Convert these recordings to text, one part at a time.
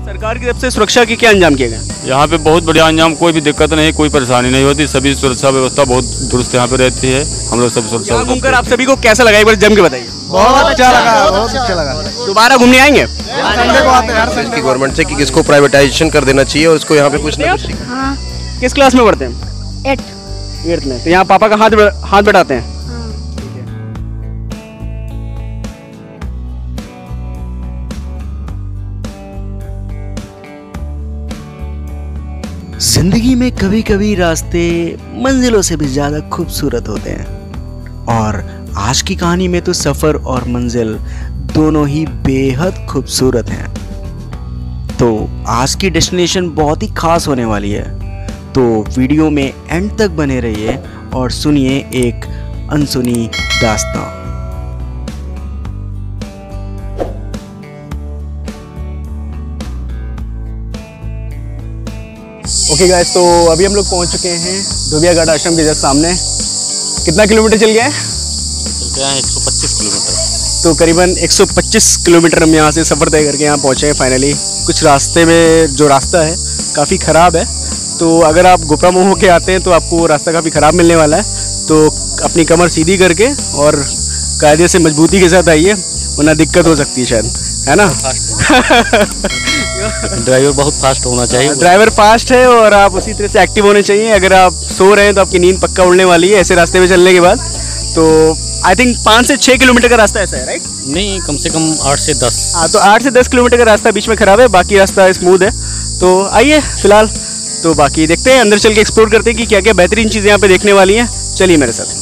सरकार की तरफ से सुरक्षा के क्या इंतजाम किए गए? यहाँ पे बहुत बढ़िया इंतजाम, कोई भी दिक्कत नहीं, कोई परेशानी नहीं होती, सभी सुरक्षा व्यवस्था बहुत दुरुस्त यहाँ पे रहती है। हम लोग सब सुरक्षा घूमकर आप सभी को कैसा लगा, एक बार जम के बताइए। बहुत अच्छा लगा, बहुत अच्छा लगा। दोबारा घूमने आएंगे? संडे को आते हैं, हर संडे की गवर्नमेंट से कि इसको प्राइवेटाइजेशन कर देना चाहिए और इसको यहाँ पे कुछ ना कुछ। हाँ। किस क्लास में पढ़ते हैं? 8th में। तो यहाँ पापा का हाथ बढ़ाते हैं? जिंदगी में कभी कभी रास्ते मंजिलों से भी ज्यादा खूबसूरत होते हैं और आज की कहानी में तो सफर और मंजिल दोनों ही बेहद खूबसूरत हैं। तो आज की डेस्टिनेशन बहुत ही खास होने वाली है, तो वीडियो में एंड तक बने रहिए और सुनिए एक अनसुनी दास्तां। ओके गाइस, तो अभी हम लोग पहुंच चुके हैं धोबिया घाट आश्रम के जस्ट सामने। कितना किलोमीटर चल गया है? 125 किलोमीटर। तो करीबन 125 किलोमीटर हम यहाँ से सफ़र तय करके यहाँ पहुँचे हैं फाइनली। कुछ रास्ते में जो रास्ता है काफ़ी ख़राब है, तो अगर आप गोपरामुख होके आते हैं तो आपको रास्ता काफ़ी ख़राब मिलने वाला है। तो अपनी कमर सीधी करके और कायदे से मजबूती के साथ आइए, वरना दिक्कत हो सकती है शायद, है ना? ड्राइवर बहुत फास्ट होना चाहिए। ड्राइवर फास्ट है और आप उसी तरह से एक्टिव होने चाहिए। अगर आप सो रहे हैं तो आपकी नींद पक्का उड़ने वाली है ऐसे रास्ते में चलने के बाद। तो आई थिंक 5 से 6 किलोमीटर का रास्ता ऐसा है, राइट? नहीं, कम से कम 8 से 10। हाँ, तो 8 से 10 किलोमीटर का रास्ता बीच में खराब है, बाकी रास्ता स्मूथ है। तो आइए फिलहाल तो बाकी देखते हैं, अंदर चल के एक्सप्लोर करते हैं कि क्या क्या बेहतरीन चीज़ें यहाँ पे देखने वाली हैं। चलिए मेरे साथ।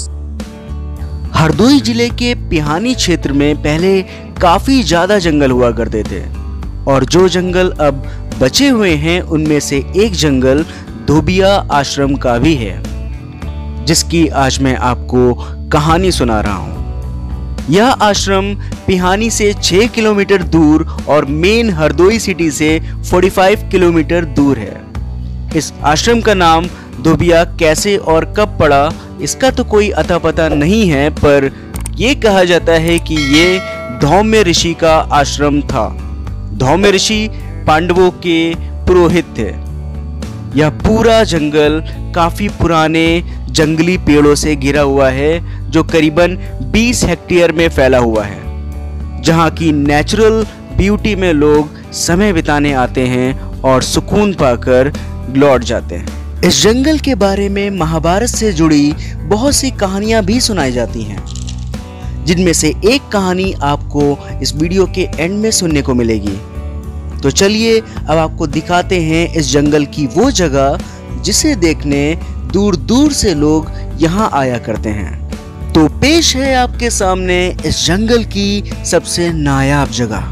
हरदोई जिले के पिहानी क्षेत्र में पहले काफी ज्यादा जंगल हुआ करते थे और जो जंगल अब बचे हुए हैं उनमें से एक जंगल धोबिया आश्रम का भी है, जिसकी आज मैं आपको कहानी सुना रहा हूं। यह आश्रम पिहानी से 6 किलोमीटर दूर और मेन हरदोई सिटी से 45 किलोमीटर दूर है। इस आश्रम का नाम धोबिया कैसे और कब पड़ा इसका तो कोई अता पता नहीं है, पर यह कहा जाता है कि ये धौम्य ऋषि का आश्रम था। धौम्य ऋषि पांडवों के पुरोहित थे। यह पूरा जंगल काफी पुराने जंगली पेड़ों से घिरा हुआ है जो करीबन 20 हेक्टेयर में फैला हुआ है, जहां की नेचुरल ब्यूटी में लोग समय बिताने आते हैं और सुकून पाकर लौट जाते हैं। इस जंगल के बारे में महाभारत से जुड़ी बहुत सी कहानियां भी सुनाई जाती हैं, जिनमें से एक कहानी आपको इस वीडियो के एंड में सुनने को मिलेगी। तो चलिए अब आपको दिखाते हैं इस जंगल की वो जगह जिसे देखने दूर दूर से लोग यहाँ आया करते हैं। तो पेश है आपके सामने इस जंगल की सबसे नायाब जगह।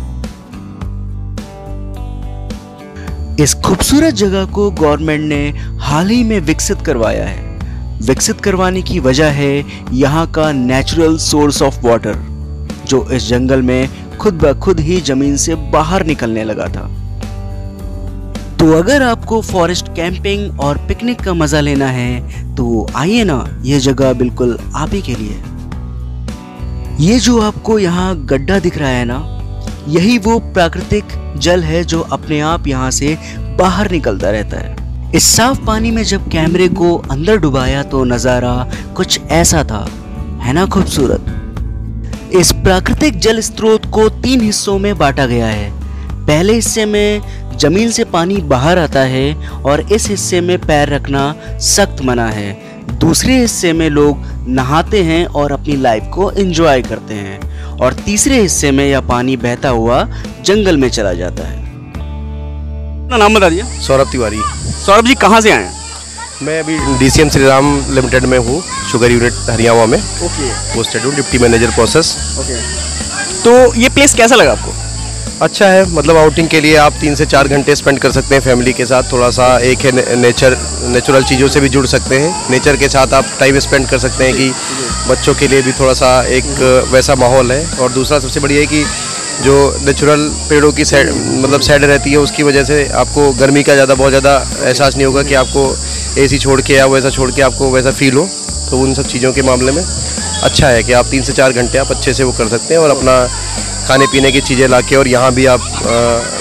इस खूबसूरत जगह को गवर्नमेंट ने हाल ही में विकसित करवाया है। विकसित करवाने की वजह है यहाँ का नेचुरल सोर्स ऑफ वाटर, जो इस जंगल में खुद ब खुद ही जमीन से बाहर निकलने लगा था। तो अगर आपको फॉरेस्ट कैंपिंग और पिकनिक का मजा लेना है तो आइए ना, यह जगह बिल्कुल आप ही के लिए। ये जो आपको यहाँ गड्ढा दिख रहा है ना, यही वो प्राकृतिक जल है जो अपने आप यहाँ से बाहर निकलता रहता है। इस साफ पानी में जब कैमरे को अंदर डुबाया तो नजारा कुछ ऐसा था, है ना खूबसूरत। इस प्राकृतिक जल स्रोत को 3 हिस्सों में बांटा गया है। पहले हिस्से में जमीन से पानी बाहर आता है और इस हिस्से में पैर रखना सख्त मना है। दूसरे हिस्से में लोग नहाते हैं और अपनी लाइफ को एंजॉय करते हैं और तीसरे हिस्से में यह पानी बहता हुआ जंगल में चला जाता है। अपना नाम बता दीजिए। सौरभ तिवारी। सौरभ जी कहाँ से आए हैं? मैं अभी DCM श्री राम लिमिटेड में हूँ, शुगर यूनिट हरियाणा में। ओके। पोस्टेड हूँ, डिप्टी मैनेजर प्रोसेस। ओके। तो ये प्लेस कैसा लगा आपको? अच्छा है, मतलब आउटिंग के लिए आप 3 से 4 घंटे स्पेंड कर सकते हैं फैमिली के साथ। थोड़ा सा एक है नेचुरल चीज़ों से भी जुड़ सकते हैं, नेचर के साथ आप टाइम स्पेंड कर सकते हैं कि बच्चों के लिए भी थोड़ा सा एक वैसा माहौल है। और दूसरा सबसे बढ़िया है कि जो नेचुरल पेड़ों की मतलब साइड रहती है, उसकी वजह से आपको गर्मी का बहुत ज़्यादा एहसास नहीं होगा कि आपको AC छोड़ के या वैसा छोड़ के आपको वैसा फील हो। तो उन सब चीज़ों के मामले में अच्छा है कि आप 3 से 4 घंटे आप अच्छे से वो कर सकते हैं और अपना खाने पीने की चीज़ें ला के, और यहाँ भी आप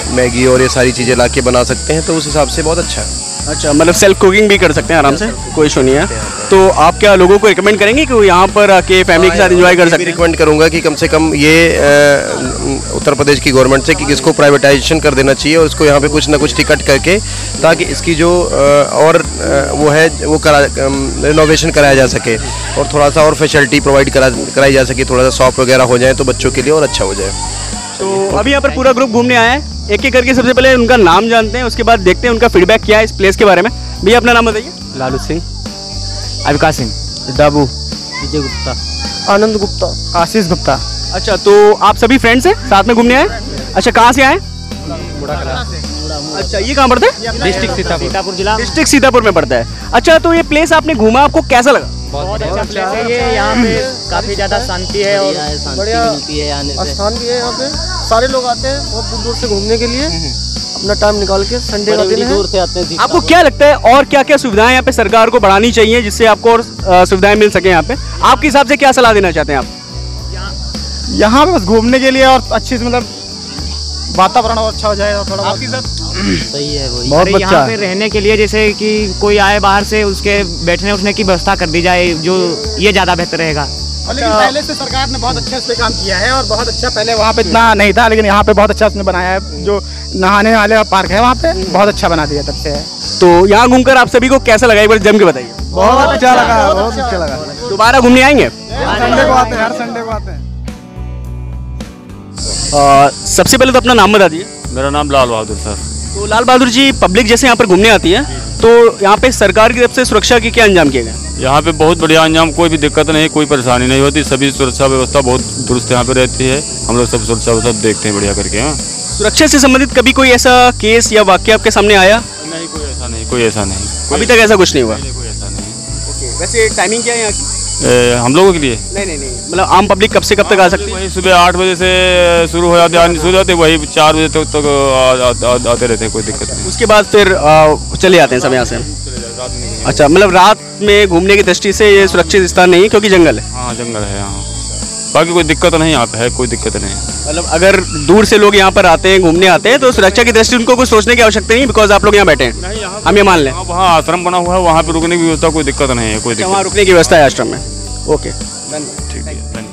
मैगी और ये सारी चीज़ें ला के बना सकते हैं, तो उस हिसाब से बहुत अच्छा है। अच्छा, मतलब सेल्फ कुकिंग भी कर सकते हैं आराम से, कोई इशू नहीं है। तो आप क्या लोगों को रिकमेंड करेंगे कि वो यहाँ पर आके फैमिली के साथ एंजॉय कर सकते हैं? रिकमेंड करूँगा कि कम से कम ये उत्तर प्रदेश की गवर्नमेंट से कि इसको प्राइवेटाइजेशन कर देना चाहिए और इसको यहाँ पे कुछ ना कुछ टिकट करके, ताकि इसकी जो और वो है वो रिनोवेशन कराया जा सके और थोड़ा सा और फैसिलिटी प्रोवाइड कराई जा सके, थोड़ा सा शॉप वगैरह हो जाए तो बच्चों के लिए और अच्छा हो जाए। तो अभी यहाँ पर पूरा ग्रुप घूमने आया है, एक एक करके सबसे पहले उनका नाम जानते हैं, उसके बाद देखते हैं उनका फीडबैक क्या है इस प्लेस के बारे में। भैया अपना नाम बताइए। लालू सिंह, अविकास सिंह, दाबू, विजय गुप्ता, आनंद गुप्ता, आशीष गुप्ता। अच्छा, तो आप सभी फ्रेंड्स हैं, साथ में घूमने आए? अच्छा, कहाँ से आए? अच्छा, ये कहाँ पड़ता है? डिस्ट्रिक्ट सीतापुर जिला, डिस्ट्रिक्ट सीतापुर में पड़ता है। अच्छा, तो ये प्लेस आपने घूमा, आपको कैसा लगा? बहुत अच्छा प्लेस है ये। यहाँ पे काफी ज्यादा शांति है और बढ़िया स्थान भी है। यहाँ पे सारे लोग आते हैं बहुत दूर दूर से घूमने के लिए, अपना टाइम निकाल के। संडे का दिन है, दूर से आते हैं। आपको क्या लगता है और क्या क्या सुविधाएं यहाँ पे सरकार को बढ़ानी चाहिए जिससे आपको और सुविधाएं मिल सके यहाँ पे? आपके हिसाब से क्या सलाह देना चाहते हैं आप? यहाँ पे बस घूमने के लिए और अच्छी से मतलब वातावरण और अच्छा हो जाए और थोड़ा आपके साथ सही है वही। बहुत अच्छा यहाँ पे रहने के लिए, जैसे कि कोई आए बाहर से, उसके बैठने उठने की व्यवस्था कर दी जाए, जो ये ज़्यादा बेहतर रहेगा। लेकिन पहले से सरकार ने बहुत अच्छा इस पे काम किया है और बहुत अच्छा, पहले वहाँ पे इतना नहीं था, लेकिन यहाँ पे बहुत अच्छा उसने बनाया है। जो नहाने वाले पार्क है वहाँ पे बहुत अच्छा बना दिया तब से है। तो यहाँ घूमकर आप सभी को कैसा लगा, एक बार जम के बताइए। बहुत अच्छा लगा, बहुत अच्छा लगा। दोबारा घूमने आएंगे? संडे को आते हैं, हर संडे को आते हैं। सबसे पहले तो अपना नाम बता दीजिए। मेरा नाम लाल बहादुर सर। तो लाल बहादुर जी, पब्लिक जैसे यहाँ पर घूमने आती है, तो यहाँ पे सरकार की तरफ से सुरक्षा के क्या अंजाम किए गए? यहाँ पे बहुत बढ़िया अंजाम, कोई भी दिक्कत नहीं, कोई परेशानी नहीं होती, सभी सुरक्षा व्यवस्था बहुत दुरुस्त यहाँ पे रहती है। हम लोग सब सुरक्षा व्यवस्था देखते हैं बढ़िया करके। हाँ, सुरक्षा से संबंधित कभी कोई ऐसा केस या वाक्य आपके सामने आया? नहीं, कोई ऐसा नहीं, कोई ऐसा नहीं, अभी तक ऐसा कुछ नहीं हुआ? कोई ऐसा नहीं। वैसे टाइमिंग क्या है यहाँ की? हम लोगों के लिए नहीं, मतलब आम पब्लिक कब से कब तक आ सकती है? वही सुबह 8 बजे से शुरू हो जाते, वही 4 बजे तक आते रहते हैं, कोई दिक्कत नहीं। उसके बाद फिर चले जाते हैं सब यहाँ से? अच्छा, मतलब रात में घूमने की दृष्टि से ये सुरक्षित स्थान नहीं है क्योंकि जंगल है? हाँ, जंगल है यहाँ, बाकी कोई दिक्कत नहीं यहाँ पे है, कोई दिक्कत नहीं। मतलब अगर दूर से लोग यहाँ पर आते हैं, घूमने आते हैं, तो सुरक्षा की दृष्टि उनको कुछ सोचने की आवश्यकता नहीं, बिकॉज आप लोग यहाँ बैठे हैं, हम ये मान लें। वहाँ आश्रम बना हुआ है, वहाँ पे रुकने की व्यवस्था, कोई दिक्कत नहीं है, कोई दिक्कत। वहाँ रुकने की व्यवस्था है आश्रम में? ओके, ठीक है, धन्यवाद।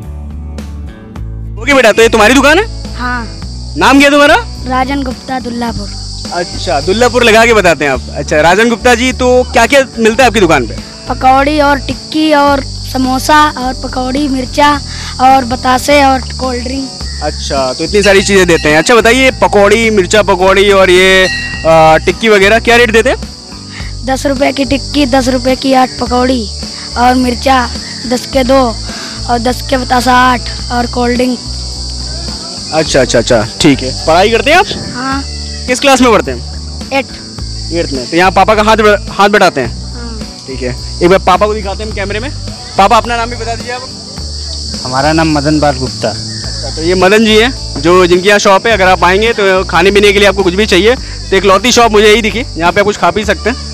ओके बेटा, तो ये तुम्हारी दुकान है? हाँ। नाम क्या है तुम्हारा? राजन गुप्ता, दुल्लापुर। अच्छा, दुल्लापुर लगा के बताते हैं आप। अच्छा राजन गुप्ता जी, तो क्या क्या मिलता है आपकी दुकान पे? पकौड़ी और टिक्की और समोसा और पकौड़ी, मिर्चा और बतासे और कोल्ड ड्रिंक। अच्छा, तो इतनी सारी चीज़ें देते हैं। अच्छा बताइए, पकौड़ी, मिर्चा पकौड़ी और ये टिक्की वगैरह क्या रेट देते हैं? 10 रुपये की टिक्की, 10 रुपये की 8 पकौड़ी और मिर्चा 10 के 2 और 10 के बतासा 8 और कोल्ड ड्रिंक। अच्छा, ठीक है। पढ़ाई करते हैं आप? हाँ। किस क्लास में पढ़ते हैं? 8th में। तो यहाँ पापा का हाथ बढ़ाते हैं? हाँ। ठीक है, एक बार पापा को दिखाते हैं हम कैमरे में। पापा अपना नाम भी बता दीजिए आप। हमारा नाम मदन बाल गुप्ता। तो ये मदन जी हैं जो जिनकी यहाँ शॉप है। अगर आप आएंगे तो खाने पीने के लिए आपको कुछ भी चाहिए तो एक लौती शॉप मुझे यही दिखी, यहाँ पे आप कुछ खा पी सकते हैं।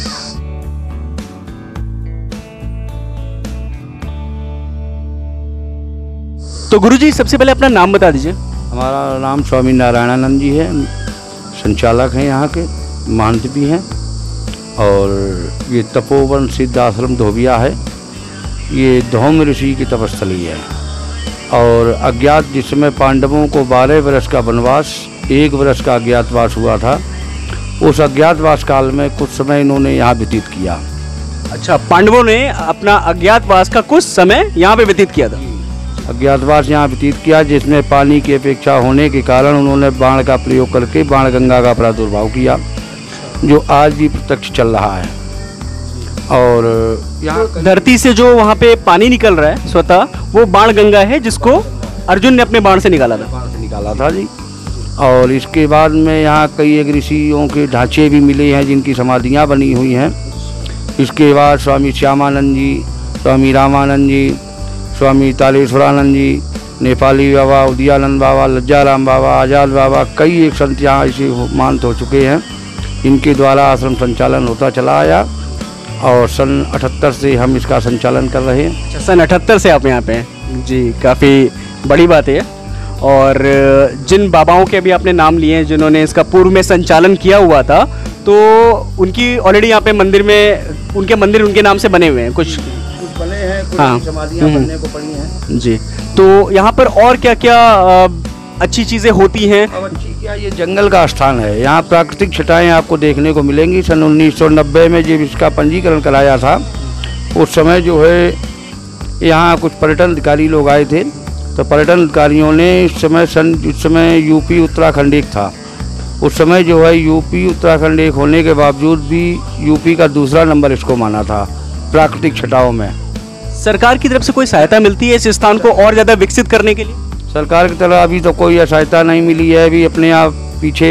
तो गुरुजी, सबसे पहले अपना नाम बता दीजिए। हमारा नाम स्वामी नारायणानंद जी है, संचालक हैं यहाँ के, महंत भी हैं। और ये तपोवन सिद्ध आश्रम धोबिया है, ये धौम ऋषि की तपस्थली है। और अज्ञात जिस समय पांडवों को 12 वर्ष का वनवास, 1 वर्ष का अज्ञातवास हुआ था, उस अज्ञातवास काल में कुछ समय इन्होंने यहाँ व्यतीत किया। अच्छा, पांडवों ने अपना अज्ञातवास का कुछ समय यहाँ पे व्यतीत किया था? अज्ञातवास यहाँ व्यतीत किया, जिसमें पानी की अपेक्षा होने के कारण उन्होंने बाण का प्रयोग करके बाणगंगा का प्रादुर्भाव किया, जो आज भी प्रत्यक्ष चल रहा है। और यहाँ धरती से जो वहाँ पे पानी निकल रहा है स्वतः, वो बाण गंगा है जिसको अर्जुन ने अपने बाण से निकाला था। जी। और इसके बाद में यहाँ कई एक ऋषियों के ढांचे भी मिले हैं जिनकी समाधियाँ बनी हुई हैं। इसके बाद स्वामी श्यामानंद जी, स्वामी रामानंद जी, स्वामी तालेश्वरानंद जी, नेपाली बाबा, उदयानंद बाबा, लज्जाराम बाबा, आज़ाद बाबा, कई एक संत यहाँ ऐसे मानत हो चुके हैं। इनके द्वारा आश्रम संचालन होता चला आया और सन 78 से हम इसका संचालन कर रहे हैं। अच्छा, सन 78 से आप यहाँ पे हैं जी, काफ़ी बड़ी बात है। और जिन बाबाओं के अभी आपने नाम लिए हैं जिन्होंने इसका पूर्व में संचालन किया हुआ था, तो उनकी ऑलरेडी यहाँ पे मंदिर में उनके मंदिर उनके नाम से बने हुए हैं, कुछ बने हैं, कुछ हाँ। समाधियाँ बनने को पड़ी हैं जी। तो यहाँ पर और क्या क्या अच्छी चीज़ें होती हैं? अब अच्छी क्या, ये जंगल का स्थान है, यहाँ प्राकृतिक छटाएँ आपको देखने को मिलेंगी। सन 1990 में जब इसका पंजीकरण कराया था उस समय जो है यहाँ कुछ पर्यटन अधिकारी लोग आए थे, तो पर्यटन अधिकारियों ने इस समय यूपी उत्तराखंड एक था, उस समय जो है यूपी उत्तराखंड एक होने के बावजूद भी यूपी का दूसरा नंबर इसको माना था प्राकृतिक छटाओं में। सरकार की तरफ से कोई सहायता मिलती है इस स्थान को और ज़्यादा विकसित करने के लिए? सरकार की तरफ अभी तो कोई सहायता नहीं मिली है। अभी अपने आप पीछे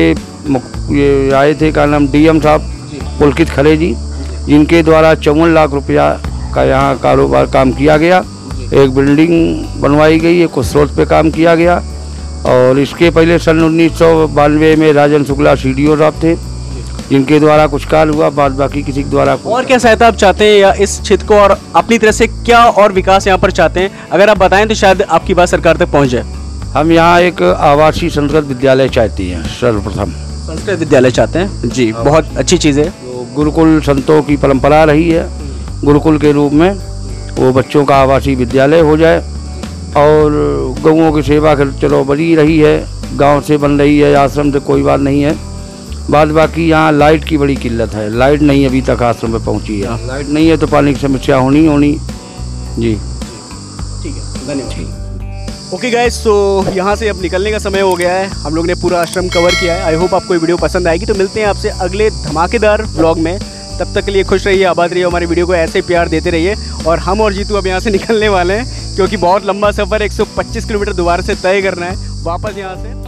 ये आए थे, क्या नाम, डीएम साहब पुलकित खरे जी, जिनके द्वारा 54 लाख रुपया का यहाँ कारोबार काम किया गया, एक बिल्डिंग बनवाई गई, एक स्रोत पे काम किया गया। और इसके पहले सन 1992 में राजन शुक्ला CDO साहब थे, जिनके द्वारा कुछ कार्य हुआ, बाद बाकी किसी के द्वारा। और क्या सहायता आप चाहते हैं या इस क्षेत्र को और अपनी तरह से क्या और विकास यहाँ पर चाहते हैं? अगर आप बताएं तो शायद आपकी बात सरकार तक पहुँच जाए। हम यहाँ एक आवासीय संस्कृत विद्यालय चाहते हैं, सर्वप्रथम संस्कृत विद्यालय चाहते हैं जी, बहुत अच्छी चीज़ है। तो गुरुकुल संतों की परंपरा रही है, गुरुकुल के रूप में वो बच्चों का आवासीय विद्यालय हो जाए। और गऊओं की सेवा चलो बड़ी रही है, गांव से बन रही है, आश्रम से कोई बात नहीं है। बाद बाकी यहाँ लाइट की बड़ी किल्लत है, लाइट नहीं अभी तक आश्रम में पहुँची है, लाइट नहीं है तो पानी की समस्या होनी जी। ठीक है, धन्यवाद। ओके गाइस, तो यहाँ से अब निकलने का समय हो गया है, हम लोग ने पूरा आश्रम कवर किया है। आई होप आपको ये वीडियो पसंद आएगी। तो मिलते हैं आपसे अगले धमाकेदार व्लॉग में, तब तक के लिए खुश रहिए, आबाद रहिए, हमारी वीडियो को ऐसे प्यार देते रहिए। और हम और जीतू अब यहाँ से निकलने वाले हैं, क्योंकि बहुत लंबा सफ़र 125 किलोमीटर दोबारा से तय करना है वापस यहाँ से।